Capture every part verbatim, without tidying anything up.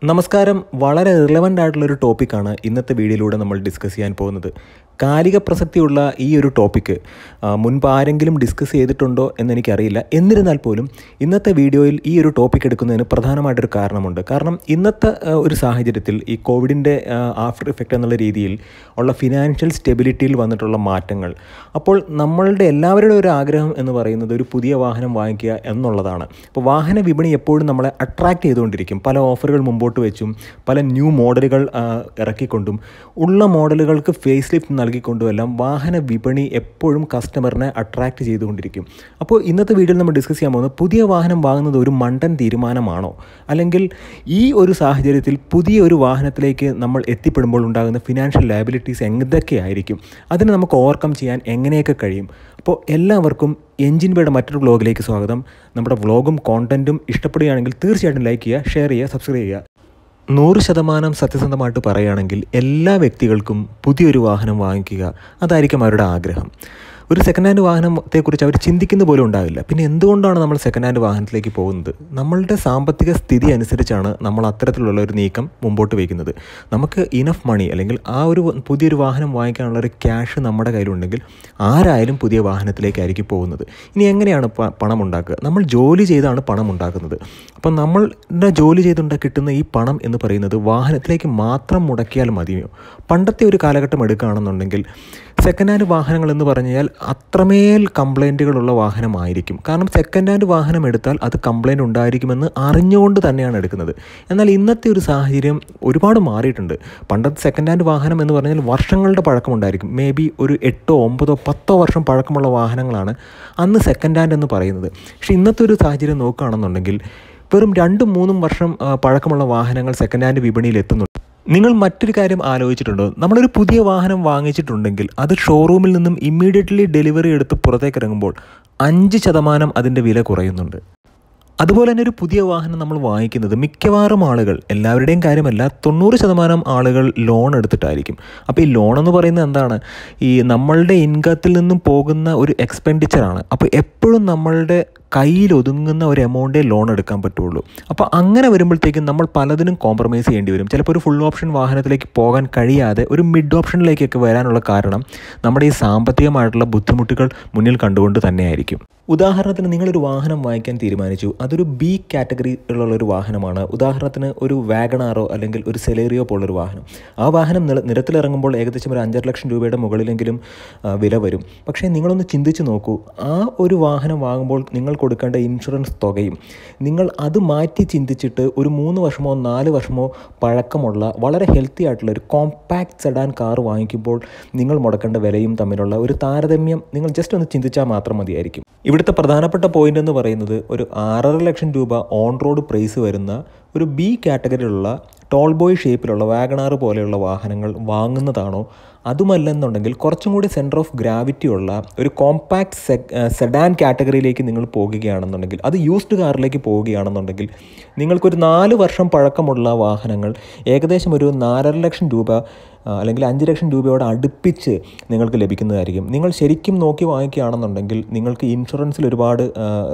നമസ്കാരം. വളരെ റിലവൻ്റ് ആയിട്ടുള്ളൊരു ടോപ്പിക്കാണ് ഇന്നത്തെ വീഡിയോയിലൂടെ നമ്മൾ ഡിസ്കസ് ചെയ്യാൻ പോകുന്നത്. കാലിക പ്രസക്തിയുള്ള ഈ ഒരു ടോപ്പിക്ക് മുൻപ് ആരെങ്കിലും ഡിസ്കസ് ചെയ്തിട്ടുണ്ടോ എന്നെനിക്കറിയില്ല. എന്നിരുന്നാൽ പോലും ഇന്നത്തെ വീഡിയോയിൽ ഈ ഒരു ടോപ്പിക്ക് എടുക്കുന്നതിന് പ്രധാനമായിട്ടൊരു കാരണമുണ്ട്. കാരണം ഇന്നത്തെ ഒരു സാഹചര്യത്തിൽ ഈ കോവിഡിൻ്റെ ആഫ്റ്റർ ഇഫക്റ്റ് എന്നുള്ള രീതിയിൽ ഉള്ള ഫിനാൻഷ്യൽ സ്റ്റെബിലിറ്റിയിൽ വന്നിട്ടുള്ള മാറ്റങ്ങൾ, അപ്പോൾ നമ്മളുടെ എല്ലാവരുടെ ഒരു ആഗ്രഹം എന്ന് പറയുന്നത് ഒരു പുതിയ വാഹനം വാങ്ങിക്കുക എന്നുള്ളതാണ്. അപ്പോൾ വാഹന വിപണി എപ്പോഴും നമ്മളെ അട്രാക്റ്റ് ചെയ്തുകൊണ്ടിരിക്കും. പല ഓഫറുകൾ മുമ്പോട്ട് വെച്ചും പല ന്യൂ മോഡലുകൾ ഇറക്കിക്കൊണ്ടും ഉള്ള മോഡലുകൾക്ക് ഫേസ് ലിഫ്റ്റ് നൽകിക്കൊണ്ടുമെല്ലാം വാഹന വിപണി എപ്പോഴും കസ്റ്റമറിനെ അട്രാക്റ്റ് ചെയ്തുകൊണ്ടിരിക്കും. അപ്പോൾ ഇന്നത്തെ വീഡിയോയിൽ നമ്മൾ ഡിസ്കസ് ചെയ്യാൻ പോകുന്നത് പുതിയ വാഹനം വാങ്ങുന്നത് ഒരു മണ്ടൻ തീരുമാനമാണോ, അല്ലെങ്കിൽ ഈ ഒരു സാഹചര്യത്തിൽ പുതിയ ഒരു വാഹനത്തിലേക്ക് നമ്മൾ എത്തിപ്പെടുമ്പോൾ ഉണ്ടാകുന്ന ഫിനാൻഷ്യൽ ലയബിലിറ്റീസ് എന്തൊക്കെയായിരിക്കും, അതിന് നമുക്ക് ഓവർകം ചെയ്യാൻ എങ്ങനെയൊക്കെ കഴിയും. അപ്പോൾ എല്ലാവർക്കും എൻജിൻ ബേയുടെ മറ്റൊരു വ്ളോഗിലേക്ക് സ്വാഗതം. നമ്മുടെ വ്ളോഗും കോണ്ടൻറ്റും ഇഷ്ടപ്പെടുകയാണെങ്കിൽ തീർച്ചയായിട്ടും ലൈക്ക് ചെയ്യുക, ഷെയർ ചെയ്യുക, സബ്സ്ക്രൈബ് ചെയ്യുക. നൂറ് ശതമാനം സത്യസന്ധമായിട്ട് പറയുകയാണെങ്കിൽ എല്ലാ വ്യക്തികൾക്കും പുതിയൊരു വാഹനം വാങ്ങിക്കുക അതായിരിക്കും അവരുടെ ആഗ്രഹം. ഒരു സെക്കൻഡ് ഹാൻഡ് വാഹനത്തെക്കുറിച്ച് അവർ ചിന്തിക്കുന്ന പോലും ഉണ്ടാവില്ല. പിന്നെ എന്തുകൊണ്ടാണ് നമ്മൾ സെക്കൻഡ് ഹാൻഡ് വാഹനത്തിലേക്ക് പോകുന്നത്? നമ്മളുടെ സാമ്പത്തിക സ്ഥിതി അനുസരിച്ചാണ് നമ്മൾ അത്തരത്തിലുള്ള ഒരു നീക്കം മുമ്പോട്ട് വയ്ക്കുന്നത്. നമുക്ക് ഇനഫ് മണി അല്ലെങ്കിൽ ആ ഒരു പുതിയൊരു വാഹനം വാങ്ങിക്കാനുള്ള ഒരു ക്യാഷ് നമ്മുടെ കയ്യിലുണ്ടെങ്കിൽ ആരായാലും പുതിയ വാഹനത്തിലേക്കായിരിക്കും പോകുന്നത്. ഇനി എങ്ങനെയാണ് പണം ഉണ്ടാക്കുക? നമ്മൾ ജോലി ചെയ്താണ് പണം ഉണ്ടാക്കുന്നത്. അപ്പം നമ്മളുടെ ജോലി ചെയ്തുകൊണ്ട് കിട്ടുന്ന ഈ പണം എന്ന് പറയുന്നത് വാഹനത്തിലേക്ക് മാത്രം മുടക്കിയാൽ മതിയോ? പണ്ടത്തെ ഒരു കാലഘട്ടം എടുക്കുകയാണെന്നുണ്ടെങ്കിൽ സെക്കൻഡ് ഹാൻഡ് വാഹനങ്ങൾ എന്ന് പറഞ്ഞാൽ അത്രമേൽ കംപ്ലൈൻറ്റുകളുള്ള വാഹനമായിരിക്കും. കാരണം സെക്കൻഡ് ഹാൻഡ് വാഹനം എടുത്താൽ അത് കംപ്ലൈൻറ്റ് ഉണ്ടായിരിക്കുമെന്ന് അറിഞ്ഞുകൊണ്ട് തന്നെയാണ് എടുക്കുന്നത്. എന്നാൽ ഇന്നത്തെ ഒരു സാഹചര്യം ഒരുപാട് മാറിയിട്ടുണ്ട്. പണ്ടത്തെ സെക്കൻഡ് ഹാൻഡ് വാഹനം എന്ന് പറഞ്ഞാൽ വർഷങ്ങളുടെ പഴക്കമുണ്ടായിരിക്കും. മേ ബി ഒരു എട്ടോ ഒമ്പതോ പത്തോ വർഷം പഴക്കമുള്ള വാഹനങ്ങളാണ് അന്ന് സെക്കൻഡ് ഹാൻഡ് എന്ന് പറയുന്നത്. പക്ഷേ ഇന്നത്തെ ഒരു സാഹചര്യം നോക്കുകയാണെന്നുണ്ടെങ്കിൽ വെറും രണ്ടും മൂന്നും വർഷം പഴക്കമുള്ള വാഹനങ്ങൾ സെക്കൻഡ് ഹാൻഡ് വിപണിയിൽ എത്തുന്നുണ്ട്. നിങ്ങൾ മറ്റൊരു കാര്യം ആലോചിച്ചിട്ടുണ്ടോ? നമ്മളൊരു പുതിയ വാഹനം വാങ്ങിച്ചിട്ടുണ്ടെങ്കിൽ അത് ഷോറൂമിൽ നിന്നും ഇമ്മീഡിയറ്റ്ലി ഡെലിവറി എടുത്ത് പുറത്തേക്ക് ഇറങ്ങുമ്പോൾ അഞ്ച് ശതമാനം അതിൻ്റെ വില കുറയുന്നുണ്ട്. അതുപോലെ തന്നെ ഒരു പുതിയ വാഹനം നമ്മൾ വാങ്ങിക്കുന്നത് മിക്കവാറും ആളുകൾ, എല്ലാവരുടെയും കാര്യമല്ല, തൊണ്ണൂറ് ശതമാനം ആളുകൾ ലോൺ എടുത്തിട്ടായിരിക്കും. അപ്പോൾ ഈ ലോൺ എന്ന് പറയുന്നത് എന്താണ്? ഈ നമ്മളുടെ ഇൻകത്തിൽ നിന്നും പോകുന്ന ഒരു എക്സ്പെൻഡിച്ചറാണ്. അപ്പോൾ എപ്പോഴും നമ്മളുടെ കയ്യിൽ ഒതുങ്ങുന്ന ഒരു എമൗണ്ടേ ലോൺ എടുക്കാൻ പറ്റുള്ളൂ. അപ്പോൾ അങ്ങനെ വരുമ്പോഴത്തേക്കും നമ്മൾ പലതിനും കോംപ്രമൈസ് ചെയ്യേണ്ടി വരും. ചിലപ്പോൾ ഒരു ഫുൾ ഓപ്ഷൻ വാഹനത്തിലേക്ക് പോകാൻ കഴിയാതെ ഒരു മിഡ് ഓപ്ഷനിലേക്കൊക്കെ വരാനുള്ള കാരണം നമ്മുടെ ഈ സാമ്പത്തികമായിട്ടുള്ള ബുദ്ധിമുട്ടുകൾ മുന്നിൽ കണ്ടുകൊണ്ട് തന്നെയായിരിക്കും. ഉദാഹരണത്തിന് നിങ്ങളൊരു വാഹനം വാങ്ങിക്കാൻ തീരുമാനിച്ചു. അതൊരു ബി കാറ്റഗറി ഉള്ളൊരു വാഹനമാണ്. ഉദാഹരണത്തിന് ഒരു വാഗണാറോ അല്ലെങ്കിൽ ഒരു സെലേറിയോ പോലുള്ളൊരു വാഹനം. ആ വാഹനം നില നിരത്തിലിറങ്ങുമ്പോൾ ഏകദേശം ഒരു അഞ്ചര ലക്ഷം രൂപയുടെ മുകളിലെങ്കിലും വില വരും. പക്ഷേ നിങ്ങളൊന്ന് ചിന്തിച്ച് നോക്കൂ, ആ ഒരു വാഹനം വാങ്ങുമ്പോൾ നിങ്ങൾ കൊടുക്കേണ്ട ഇൻഷുറൻസ് തുകയും നിങ്ങൾ അത് മാറ്റി ചിന്തിച്ചിട്ട് ഒരു മൂന്ന് വർഷമോ നാല് വർഷമോ പഴക്കമുള്ള വളരെ ഹെൽത്തി ആയിട്ടുള്ള ഒരു കോമ്പാക്ട് സെഡാൻ കാർ വാങ്ങിക്കുമ്പോൾ നിങ്ങൾ മുടക്കേണ്ട വിലയും തമ്മിലുള്ള ഒരു താരതമ്യം നിങ്ങൾ ജസ്റ്റ് ഒന്ന് ചിന്തിച്ചാൽ മാത്രം മതിയായിരിക്കും. ഇവിടുത്തെ പ്രധാനപ്പെട്ട പോയിന്റ് എന്ന് പറയുന്നത് ഒരു ആറര ലക്ഷം രൂപ ഓൺ റോഡ് പ്രൈസ് വരുന്ന ഒരു ബി കാറ്റഗറിയിലുള്ള ടോൾ ബോയ് ഷേപ്പിലുള്ള വാഗണാർ പോലെയുള്ള വാഹനങ്ങൾ വാങ്ങുന്നതാണോ, അതുമല്ലെന്നുണ്ടെങ്കിൽ കുറച്ചും കൂടി സെൻറ്റർ ഓഫ് ഗ്രാവിറ്റി ഉള്ള ഒരു കോമ്പാക്ട് സെ സെഡാൻ കാറ്റഗറിയിലേക്ക് നിങ്ങൾ പോകുകയാണെന്നുണ്ടെങ്കിൽ, അത് യൂസ്ഡ് കാറിലേക്ക് പോവുകയാണെന്നുണ്ടെങ്കിൽ നിങ്ങൾക്കൊരു നാല് വർഷം പഴക്കമുള്ള വാഹനങ്ങൾ ഏകദേശം ഒരു നാലര ലക്ഷം രൂപ അല്ലെങ്കിൽ അഞ്ച് ലക്ഷം രൂപയോട് അടുപ്പിച്ച് നിങ്ങൾക്ക് ലഭിക്കുന്നതായിരിക്കും. നിങ്ങൾ ശരിക്കും നോക്കി വാങ്ങിക്കുകയാണെന്നുണ്ടെങ്കിൽ നിങ്ങൾക്ക് ഇൻഷുറൻസിൽ ഒരുപാട്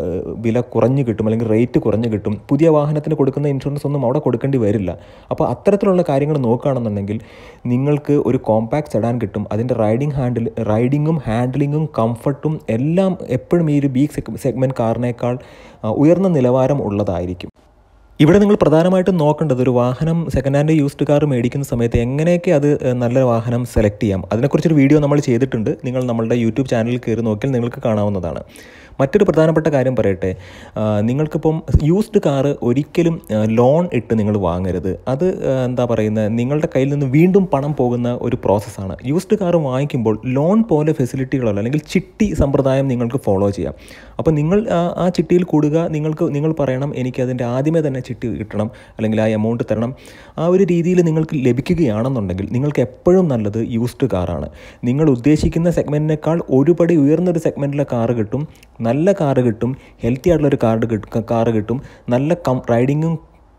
വില കുറഞ്ഞ് കിട്ടും, അല്ലെങ്കിൽ റേറ്റ് കുറഞ്ഞ് കിട്ടും. പുതിയ വാഹനത്തിന് കൊടുക്കുന്ന ഇൻഷുറൻസ് ഒന്നും അവിടെ കൊടുക്കേണ്ടി വരില്ല. അപ്പോൾ അത്തരത്തിലുള്ള കാര്യങ്ങൾ നോക്കുകയാണെന്നുണ്ടെങ്കിൽ നിങ്ങൾക്ക് ഒരു കോമ്പാക്ട് സെഡാൻ കിട്ടും. അതിൻ്റെ റൈഡിങ് ഹാൻഡിൽ റൈഡിങ്ങും ഹാൻഡിലിങ്ങും കംഫർട്ടും എല്ലാം എപ്പോഴും ഈ ഒരു ബി സെഗ്മെൻറ്റ് കാറിനേക്കാൾ ഉയർന്ന നിലവാരം ഉള്ളതായിരിക്കും. ഇവിടെ നിങ്ങൾ പ്രധാനമായിട്ടും നോക്കേണ്ടത് ഒരു വാഹനം സെക്കൻഡ് ഹാൻഡ് യൂസ്ഡ് കാർ മേടിക്കുന്ന സമയത്ത് എങ്ങനെയൊക്കെ അത് നല്ല വാഹനം സെലക്ട് ചെയ്യാം, അതിനെക്കുറിച്ചൊരു വീഡിയോ നമ്മൾ ചെയ്തിട്ടുണ്ട്. നിങ്ങൾ നമ്മളുടെ യൂട്യൂബ് ചാനലിൽ കയറി നോക്കിയാൽ നിങ്ങൾക്ക് കാണാവുന്നതാണ്. മറ്റൊരു പ്രധാനപ്പെട്ട കാര്യം പറയട്ടെ, നിങ്ങൾക്കിപ്പം യൂസ്ഡ് കാറ് ഒരിക്കലും ലോൺ ഇട്ട് നിങ്ങൾ വാങ്ങരുത്. അത് എന്താ പറയുന്നത്, നിങ്ങളുടെ കയ്യിൽ നിന്ന് വീണ്ടും പണം പോകുന്ന ഒരു പ്രോസസ്സാണ്. യൂസ്ഡ് കാറ് വാങ്ങിക്കുമ്പോൾ ലോൺ പോലെ ഫെസിലിറ്റികളല്ല, അല്ലെങ്കിൽ ചിട്ടി സമ്പ്രദായം നിങ്ങൾക്ക് ഫോളോ ചെയ്യാം. അപ്പോൾ നിങ്ങൾ ആ ചിട്ടിയിൽ കൂടുക, നിങ്ങൾക്ക് നിങ്ങൾ പറയണം എനിക്കതിൻ്റെ ആദ്യമേ തന്നെ ചിട്ടി കിട്ടണം, അല്ലെങ്കിൽ ആ എമൗണ്ട് തരണം. ആ ഒരു രീതിയിൽ നിങ്ങൾക്ക് ലഭിക്കുകയാണെന്നുണ്ടെങ്കിൽ നിങ്ങൾക്ക് എപ്പോഴും നല്ലത് യൂസ്ഡ് കാറാണ്. നിങ്ങൾ ഉദ്ദേശിക്കുന്ന സെഗ്മെൻറ്റിനേക്കാൾ ഒരുപടി ഉയർന്നൊരു സെഗ്മെൻറ്റിലെ കാറ് കിട്ടും, നല്ല കാറ് കിട്ടും, ഹെൽത്തി ആയിട്ടുള്ളൊരു കാർ കാറ് കിട്ടും, നല്ല കം റൈഡിങ്ങും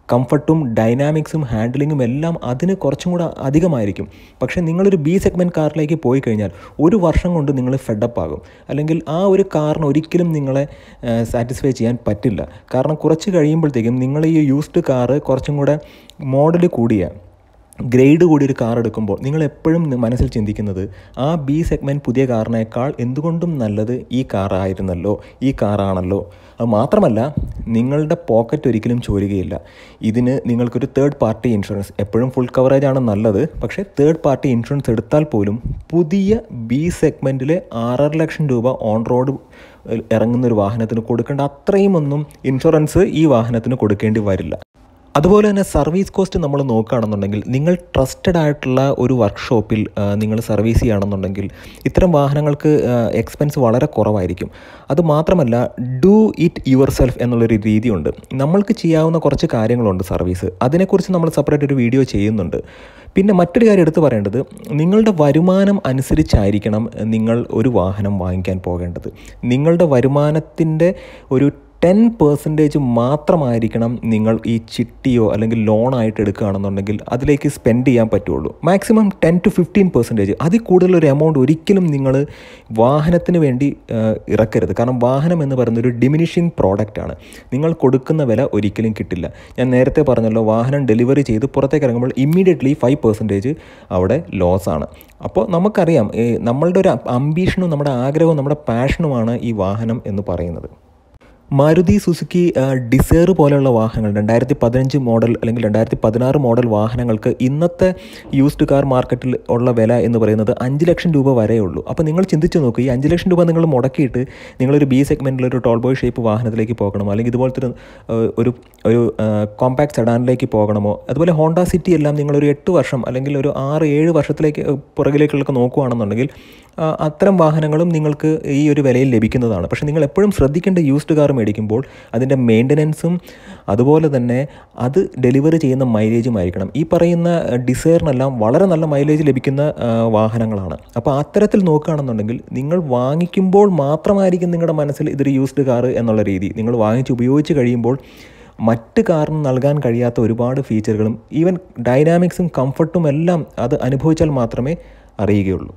കംഫർട്ടും ഡൈനാമിക്സും ഹാൻഡിലിങ്ങും എല്ലാം അതിന് കുറച്ചും കൂടെ അധികമായിരിക്കും. പക്ഷേ നിങ്ങളൊരു ബി സെഗ്മെൻറ്റ് കാറിലേക്ക് പോയി കഴിഞ്ഞാൽ ഒരു വർഷം കൊണ്ട് നിങ്ങൾ ഫെഡപ്പ് ആകും. അല്ലെങ്കിൽ ആ ഒരു കാറിന് ഒരിക്കലും നിങ്ങളെ സാറ്റിസ്ഫൈ ചെയ്യാൻ പറ്റില്ല. കാരണം കുറച്ച് കഴിയുമ്പോഴത്തേക്കും നിങ്ങൾ ഈ യൂസ്ഡ് കാറ് കുറച്ചും കൂടെ മോഡൽ കൂടിയ ഗ്രേഡ് കൂടിയൊരു കാർ എടുക്കുമ്പോൾ നിങ്ങൾ എപ്പോഴും മനസ്സിൽ ചിന്തിക്കുന്നത് ആ ബി സെഗ്മെൻറ്റ് പുതിയ കാറിനേക്കാൾ എന്തുകൊണ്ടും നല്ലത് ഈ കാറായിരുന്നല്ലോ, ഈ കാറാണല്ലോ. അത് മാത്രമല്ല, നിങ്ങളുടെ പോക്കറ്റ് ഒരിക്കലും ചോരുകയില്ല. ഇതിന് നിങ്ങൾക്കൊരു തേർഡ് പാർട്ടി ഇൻഷുറൻസ്, എപ്പോഴും ഫുൾ കവറേജ് ആണ് നല്ലത്, പക്ഷേ തേർഡ് പാർട്ടി ഇൻഷുറൻസ് എടുത്താൽ പോലും പുതിയ ബി സെഗ്മെൻറ്റിൽ ആറര ലക്ഷം രൂപ ഓൺ റോഡ് ഇറങ്ങുന്നൊരു വാഹനത്തിന് കൊടുക്കേണ്ട അത്രയും ഒന്നും ഇൻഷുറൻസ് ഈ വാഹനത്തിന് കൊടുക്കേണ്ടി വരില്ല. അതുപോലെ തന്നെ സർവീസ് കോസ്റ്റ് നമ്മൾ നോക്കുകയാണെന്നുണ്ടെങ്കിൽ നിങ്ങൾ ട്രസ്റ്റഡ് ആയിട്ടുള്ള ഒരു വർക്ക്ഷോപ്പിൽ നിങ്ങൾ സർവീസ് ചെയ്യുകയാണെന്നുണ്ടെങ്കിൽ ഇത്തരം വാഹനങ്ങൾക്ക് എക്സ്പെൻസ് വളരെ കുറവായിരിക്കും. അതുമാത്രമല്ല, ഡു ഇറ്റ് യുവർ സെൽഫ് എന്നുള്ളൊരു രീതിയുണ്ട്. നമ്മൾക്ക് ചെയ്യാവുന്ന കുറച്ച് കാര്യങ്ങളുണ്ട് സർവീസ്, അതിനെക്കുറിച്ച് നമ്മൾ സെപ്പറേറ്റ് ഒരു വീഡിയോ ചെയ്യുന്നുണ്ട്. പിന്നെ മറ്റൊരു കാര്യം എടുത്തു പറയേണ്ടത്, നിങ്ങളുടെ വരുമാനം അനുസരിച്ചായിരിക്കണം നിങ്ങൾ ഒരു വാഹനം വാങ്ങിക്കാൻ പോകേണ്ടത്. നിങ്ങളുടെ വരുമാനത്തിൻ്റെ ഒരു ടെൻ പെർസെൻറ്റേജ് മാത്രമായിരിക്കണം നിങ്ങൾ ഈ ചിട്ടിയോ അല്ലെങ്കിൽ ലോണായിട്ട് എടുക്കുകയാണെന്നുണ്ടെങ്കിൽ അതിലേക്ക് സ്പെൻഡ് ചെയ്യാൻ പറ്റുള്ളൂ. Maximum ten to fifteen percentage, അതിൽ കൂടുതലൊരു എമൗണ്ട് ഒരിക്കലും നിങ്ങൾ വാഹനത്തിന് വേണ്ടി ഇറക്കരുത്. കാരണം വാഹനം എന്ന് പറയുന്ന ഒരു ഡിമിനിഷിങ് പ്രോഡക്റ്റാണ്. നിങ്ങൾ കൊടുക്കുന്ന വില ഒരിക്കലും കിട്ടില്ല. ഞാൻ നേരത്തെ പറഞ്ഞല്ലോ, വാഹനം ഡെലിവറി ചെയ്ത് പുറത്തേക്ക് ഇറങ്ങുമ്പോൾ ഇമ്മീഡിയറ്റ്ലി ഫൈവ് പെർസെൻറ്റേജ് അവിടെ ലോസാണ്. അപ്പോൾ നമുക്കറിയാം, നമ്മളുടെ ഒരു അംബീഷനും നമ്മുടെ ആഗ്രഹവും നമ്മുടെ പാഷനുമാണ് ഈ വാഹനം എന്ന് പറയുന്നത്. മാരുതി സുസുക്കി ഡിസയർ പോലെയുള്ള വാഹനങ്ങൾ, രണ്ടായിരത്തി പതിനഞ്ച് മോഡൽ അല്ലെങ്കിൽ രണ്ടായിരത്തി പതിനാറ് മോഡൽ വാഹനങ്ങൾക്ക് ഇന്നത്തെ യൂസ്ഡ് കാർ മാർക്കറ്റിൽ ഉള്ള വില എന്ന് പറയുന്നത് അഞ്ച് ലക്ഷം രൂപ വരെയേ ഉള്ളൂ. അപ്പോൾ നിങ്ങൾ ചിന്തിച്ച് നോക്കുക, ഈ അഞ്ച് ലക്ഷം രൂപ നിങ്ങൾ മുടക്കിയിട്ട് നിങ്ങളൊരു ബി സെഗ്മെൻറ്റിലൊരു ടോൾ ബോയ് ഷേപ്പ് വാഹനത്തിലേക്ക് പോകണമോ, അല്ലെങ്കിൽ ഇതുപോലത്തെ ഒരു ഒരു കോമ്പാക്ട് സെഡാനിലേക്ക് പോകണമോ, അതുപോലെ ഹോണ്ട സിറ്റി എല്ലാം നിങ്ങളൊരു എട്ട് വർഷം അല്ലെങ്കിൽ ഒരു ആറ് ഏഴ് വർഷത്തിലേക്ക് പുറകിലേക്കുള്ളൊക്കെ നോക്കുകയാണെന്നുണ്ടെങ്കിൽ അത്തരം വാഹനങ്ങളും നിങ്ങൾക്ക് ഈ ഒരു വിലയിൽ ലഭിക്കുന്നതാണ്. പക്ഷേ നിങ്ങൾ എപ്പോഴും ശ്രദ്ധിക്കേണ്ട, യൂസ്ഡ് കാർ മേടിക്കുമ്പോൾ അതിൻ്റെ മെയിൻ്റനൻസും അതുപോലെ തന്നെ അത് ഡെലിവറി ചെയ്യുന്ന മൈലേജും ആയിരിക്കണം. ഈ പറയുന്ന ഡിസയറിനെല്ലാം വളരെ നല്ല മൈലേജ് ലഭിക്കുന്ന വാഹനങ്ങളാണ്. അപ്പോൾ അത്തരത്തിൽ നോക്കുകയാണെന്നുണ്ടെങ്കിൽ നിങ്ങൾ വാങ്ങിക്കുമ്പോൾ മാത്രമായിരിക്കും നിങ്ങളുടെ മനസ്സിൽ ഇതൊരു യൂസ്ഡ് കാർ എന്നുള്ള രീതി. നിങ്ങൾ വാങ്ങിച്ച് ഉപയോഗിച്ച് കഴിയുമ്പോൾ മറ്റ് കാറിന് നൽകാൻ കഴിയാത്ത ഒരുപാട് ഫീച്ചറുകളും ഈവൻ ഡൈനാമിക്സും കംഫർട്ടും എല്ലാം അത് അനുഭവിച്ചാൽ മാത്രമേ അറിയുകയുള്ളൂ.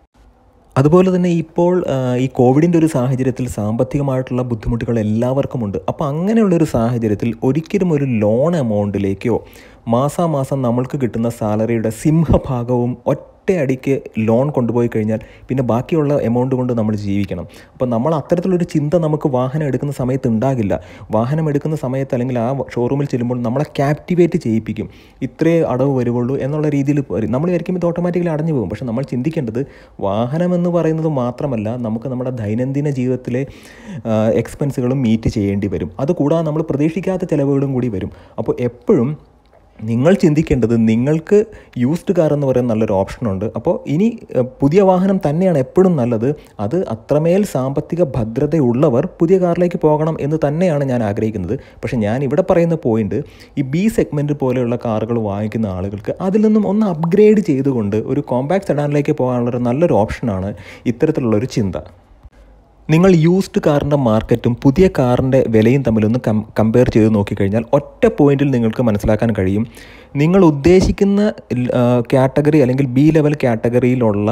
അതുപോലെ തന്നെ ഇപ്പോൾ ഈ കോവിഡിൻ്റെ ഒരു സാഹചര്യത്തിൽ സാമ്പത്തികമായിട്ടുള്ള ബുദ്ധിമുട്ടുകൾ എല്ലാവർക്കുമുണ്ട്. അപ്പോൾ അങ്ങനെയുള്ളൊരു സാഹചര്യത്തിൽ ഒരിക്കലും ഒരു ലോൺ എമൗണ്ടിലേക്കോ മാസാമാസം നമ്മൾക്ക് കിട്ടുന്ന സാലറിയുടെ സിംഹഭാഗവും ഒറ്റയടിക്ക് ലോൺ കൊണ്ടുപോയി കഴിഞ്ഞാൽ പിന്നെ ബാക്കിയുള്ള എമൗണ്ട് കൊണ്ട് നമ്മൾ ജീവിക്കണം. അപ്പോൾ നമ്മൾ അത്തരത്തിലൊരു ചിന്ത നമുക്ക് വാഹനം എടുക്കുന്ന സമയത്ത് ഉണ്ടാകില്ല. വാഹനം എടുക്കുന്ന സമയത്ത് അല്ലെങ്കിൽ ആ ഷോറൂമിൽ ചെല്ലുമ്പോൾ നമ്മളെ ക്യാപ്റ്റിവേറ്റ് ചെയ്യിപ്പിക്കും. ഇത്രേ അടവ് വരുവുള്ളൂ എന്നുള്ള രീതിയിൽ നമ്മൾ വിചാരിക്കും ഇത് ഓട്ടോമാറ്റിക്കലി അടഞ്ഞു പോകും. പക്ഷേ നമ്മൾ ചിന്തിക്കേണ്ടത്, വാഹനം എന്ന് പറയുന്നത് മാത്രമല്ല, നമുക്ക് നമ്മുടെ ദൈനംദിന ജീവിതത്തിലെ എക്സ്പെൻസുകളും മീറ്റ് ചെയ്യേണ്ടി വരും. അതുകൂടാതെ നമ്മൾ പ്രതീക്ഷിക്കാത്ത ചിലവുകളും കൂടി വരും. അപ്പോൾ എപ്പോഴും നിങ്ങൾ ചിന്തിക്കേണ്ടത്, നിങ്ങൾക്ക് യൂസ്ഡ് കാർ എന്ന് പറയുന്ന നല്ലൊരു ഓപ്ഷനുണ്ട്. അപ്പോൾ ഇനി പുതിയ വാഹനം തന്നെയാണ് എപ്പോഴും നല്ലത്. അത് അത്രമേൽ സാമ്പത്തിക ഭദ്രതയുള്ളവർ പുതിയ കാറിലേക്ക് പോകണം എന്ന് തന്നെയാണ് ഞാൻ ആഗ്രഹിക്കുന്നത്. പക്ഷേ ഞാൻ ഇവിടെ പറയുന്ന പോയിന്റ്, ഈ ബി സെഗ്മെൻറ്റ് പോലെയുള്ള കാറുകൾ വാങ്ങിക്കുന്ന ആളുകൾക്ക് അതിൽ നിന്നും ഒന്ന് അപ്ഗ്രേഡ് ചെയ്തുകൊണ്ട് ഒരു കോമ്പാക്ട് സെഡാനിലേക്ക് പോകാനുള്ളൊരു നല്ലൊരു ഓപ്ഷനാണ് ഇത്തരത്തിലുള്ളൊരു ചിന്ത. നിങ്ങൾ യൂസ്ഡ് കാറിൻ്റെ മാർക്കറ്റും പുതിയ കാറിൻ്റെ വിലയും തമ്മിലൊന്ന് കം കമ്പയർ ചെയ്ത് നോക്കിക്കഴിഞ്ഞാൽ ഒറ്റ പോയിന്റിൽ നിങ്ങൾക്ക് മനസ്സിലാക്കാൻ കഴിയും, നിങ്ങൾ ഉദ്ദേശിക്കുന്ന കാറ്റഗറി അല്ലെങ്കിൽ ബി ലെവൽ കാറ്റഗറിയിലുള്ള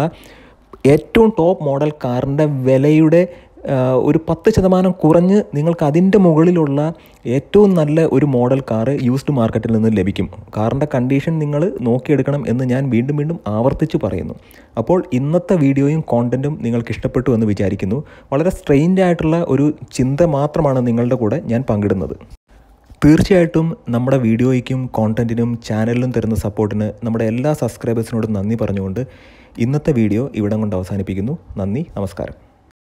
ഏറ്റവും ടോപ്പ് മോഡൽ കാറിൻ്റെ വിലയുടെ ഒരു പത്ത് ശതമാനം കുറഞ്ഞ് നിങ്ങൾക്ക് അതിൻ്റെ മുകളിലുള്ള ഏറ്റവും നല്ല ഒരു മോഡൽ കാറ് യൂസ്ഡ് മാർക്കറ്റിൽ നിന്ന് ലഭിക്കും. കാറിൻ്റെ കണ്ടീഷൻ നിങ്ങൾ നോക്കിയെടുക്കണം എന്ന് ഞാൻ വീണ്ടും വീണ്ടും ആവർത്തിച്ച് പറയുന്നു. അപ്പോൾ ഇന്നത്തെ വീഡിയോയും കോണ്ടൻറ്റും നിങ്ങൾക്ക് ഇഷ്ടപ്പെട്ടു എന്ന് വിചാരിക്കുന്നു. വളരെ സ്ട്രെയിൻഡ് ആയിട്ടുള്ള ഒരു ചിന്ത മാത്രമാണ് നിങ്ങളുടെ കൂടെ ഞാൻ പങ്കിടുന്നത്. തീർച്ചയായിട്ടും നമ്മുടെ വീഡിയോയ്ക്കും കോണ്ടൻറ്റിനും ചാനലിലും തരുന്ന സപ്പോർട്ടിന് നമ്മുടെ എല്ലാ സബ്സ്ക്രൈബേഴ്സിനോടും നന്ദി പറഞ്ഞുകൊണ്ട് ഇന്നത്തെ വീഡിയോ ഇവിടം കൊണ്ട് അവസാനിപ്പിക്കുന്നു. നന്ദി, നമസ്കാരം.